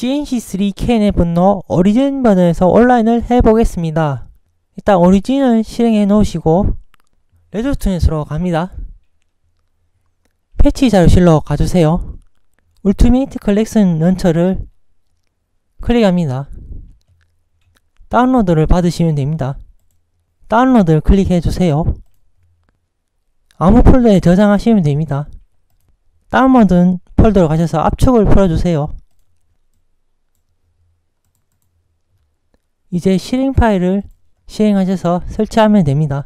CNC3 K&N 분노 오리진 버전에서 온라인을 해보겠습니다. 일단 오리진을 실행해 놓으시고 레드스톤으로 갑니다. 패치 자료실로 가주세요. 울티메이트 컬렉션 런처를 클릭합니다. 다운로드를 받으시면 됩니다. 다운로드를 클릭해주세요. 아무 폴더에 저장하시면 됩니다. 다운받은 폴더로 가셔서 압축을 풀어주세요. 이제 실행 파일을 실행하셔서 설치하면 됩니다.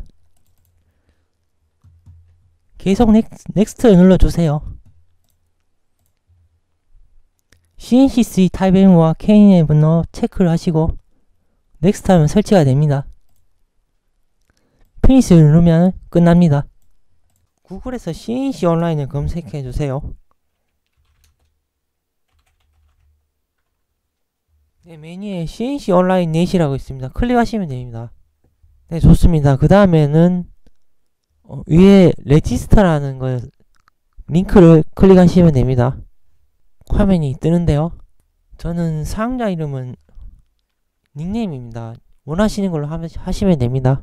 계속 넥스트 눌러주세요. CNC3 타입M과 K&N 분노 체크를 하시고 넥스트 하면 설치가 됩니다. 피니시를 누르면 끝납니다. 구글에서 CNC 온라인을 검색해 주세요. 네, 메뉴에 CNC 온라인 넷이라고 있습니다. 클릭하시면 됩니다. 네, 좋습니다. 그 다음에는 위에 레지스터라는 거 링크를 클릭하시면 됩니다. 화면이 뜨는데요. 저는 사용자 이름은 닉네임입니다. 원하시는 걸로 하시면 됩니다.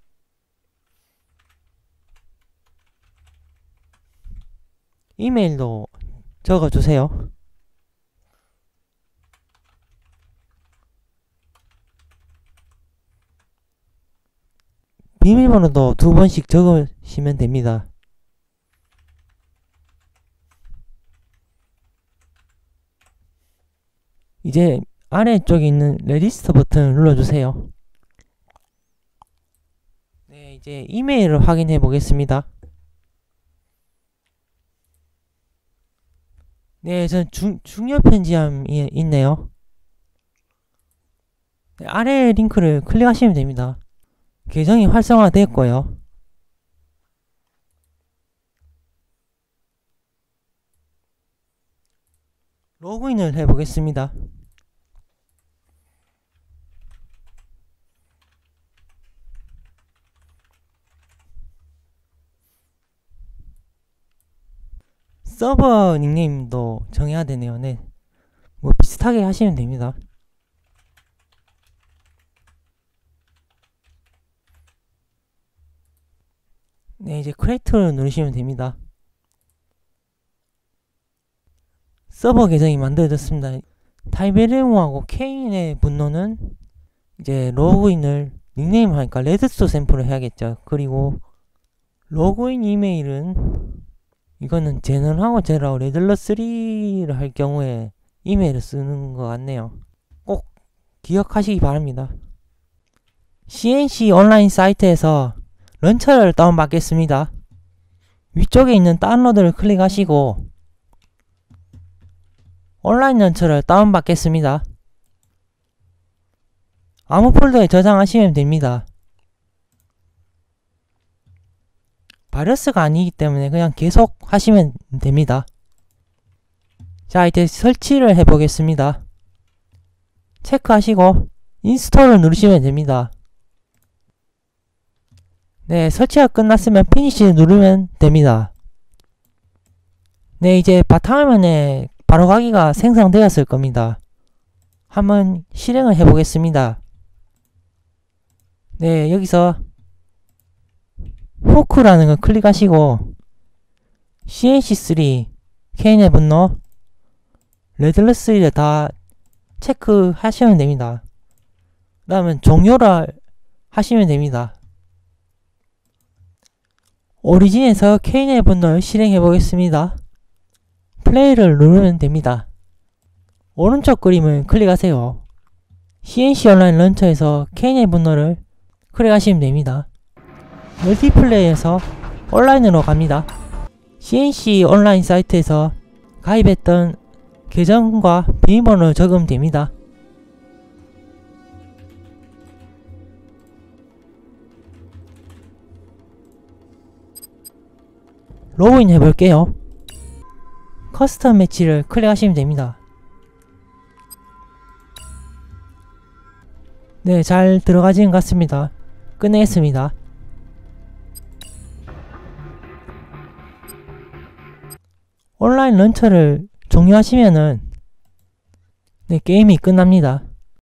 이메일도 적어주세요. 비밀번호도 2번씩 적으시면 됩니다. 이제 아래쪽에 있는 레지스터 버튼을 눌러주세요. 네, 이제 이메일을 확인해 보겠습니다. 네, 전 중요 편지함이 있네요. 네, 아래 링크를 클릭하시면 됩니다. 계정이 활성화되었고요. 로그인을 해보겠습니다. 서버 닉네임도 정해야 되네요. 네, 뭐 비슷하게 하시면 됩니다. 네, 이제 크리에이트를 누르시면 됩니다. 서버 계정이 만들어졌습니다. 타입M하고 K&N의 분노는 이제 로그인을 닉네임 하니까 레드스톤 샘플을 해야겠죠. 그리고 로그인 이메일은 이거는 제너하고 제라고 레들러3를 할 경우에 이메일을 쓰는 것 같네요. 꼭 기억하시기 바랍니다. CNC 온라인 사이트에서 런처를 다운받겠습니다. 위쪽에 있는 다운로드를 클릭하시고 온라인 런처를 다운받겠습니다. 아무 폴더에 저장하시면 됩니다. 바이러스가 아니기 때문에 그냥 계속 하시면 됩니다. 자, 이제 설치를 해보겠습니다. 체크하시고 인스톨을 누르시면 됩니다. 네, 설치가 끝났으면 피니시 누르면 됩니다. 네, 이제 바탕화면에 바로 가기가 생성되었을 겁니다. 한번 실행을 해보겠습니다. 네, 여기서 후크라는 걸 클릭하시고 CNC3 K&N 분노 레들러3를 다 체크하시면 됩니다. 그 다음에 종료를 하시면 됩니다. 오리진에서 K&N 분노를 실행해 보겠습니다. 플레이를 누르면 됩니다. 오른쪽 그림을 클릭하세요. CNC 온라인 런처에서 K&N 분노를 클릭하시면 됩니다. 멀티플레이에서 온라인으로 갑니다. CNC 온라인 사이트에서 가입했던 계정과 비밀번호를 적으면 됩니다. 로그인 해볼게요. 커스텀 매치를 클릭하시면 됩니다. 네, 잘 들어가진 것 같습니다. 끝내겠습니다. 온라인 런처를 종료하시면은 네, 게임이 끝납니다.